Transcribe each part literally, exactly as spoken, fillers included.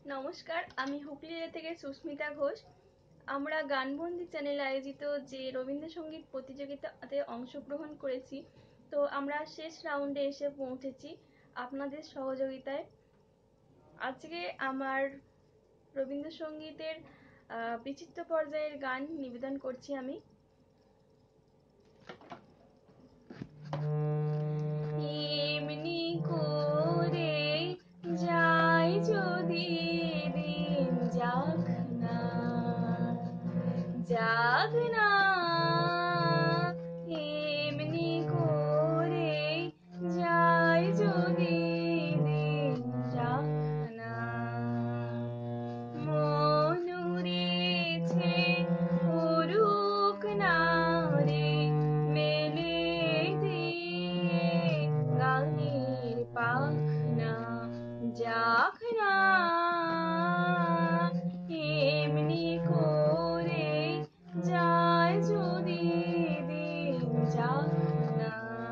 নমস্কার, আমি হুগলি থেকে সুস্মিতা ঘোষ। আমরা গানবন্দি চ্যানেলে আয়োজিত যে রবীন্দ্রসঙ্গীত প্রতিযোগিতাতে অংশগ্রহণ করেছি, তো আমরা শেষ রাউন্ডে এসে পৌঁছেছি আপনাদের সহযোগিতায়। আজকে আমার রবীন্দ্রসঙ্গীতের বিচিত্র পর্যায়ের গান নিবেদন করছি আমি। এমনি করে যাই যদি দিন, যাক না যাক না এমনি করে যাই যদি দিন, যাক না মন উড়েছে উড়ুক না রে, মেলে দিয়ে গানের পাখনা, যাক না এমনি করে যায় যদি দিন, যাক না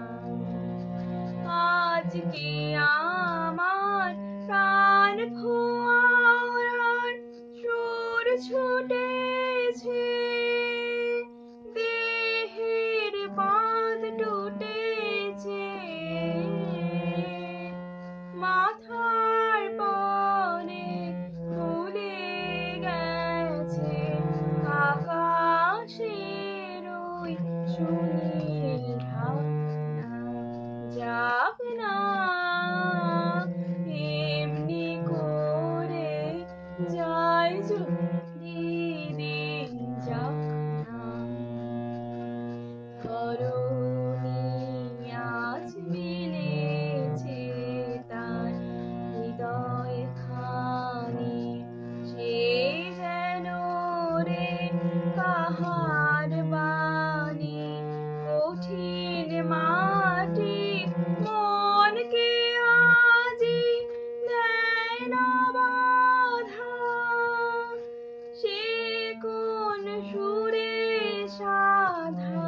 আজকে আমার প্রাণ ফোয়ারার সুর ছুটেছে, দেহের বাঁধ টুটেছে, মাথার পরে খুলে গেছে আকাশের ওই সুনীল ঢাকনা, যাক না এমনি করে যায় যদি দিন, যাক না ধরণী আজ মিলেছে তার হৃদয় খানি, সে যেন রে কাহার বাণী, কঠিন মাটি মনকে আজি দেয় না বাধা, সে কোন সুরে সাধা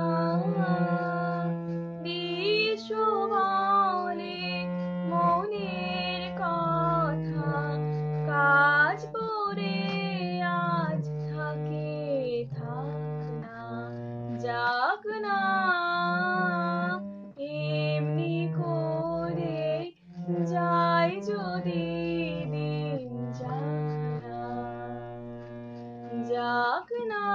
বিশ্ব বলে মনের কথা, কাজ পরে আজ থাকে থাক না, যাক না এমনি করে যাই যদি দিন, যাক না যাক না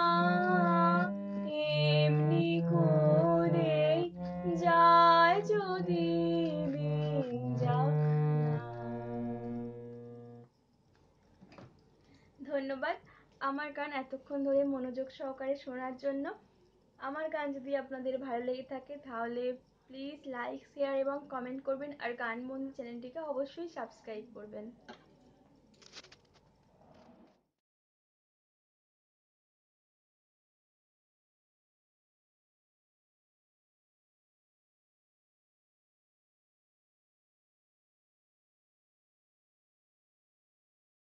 এমনি করে যায় যদি দিন, যাক না। ধন্যবাদ আমার গান এতক্ষণ ধরে মনোযোগ সহকারে শোনার জন্য। আমার গান যদি আপনাদের ভালো লেগে থাকে তাহলে প্লিজ লাইক, শেয়ার এবং কমেন্ট করবেন, আর গানবন্দি চ্যানেলটিকে অবশ্যই সাবস্ক্রাইব করবেন।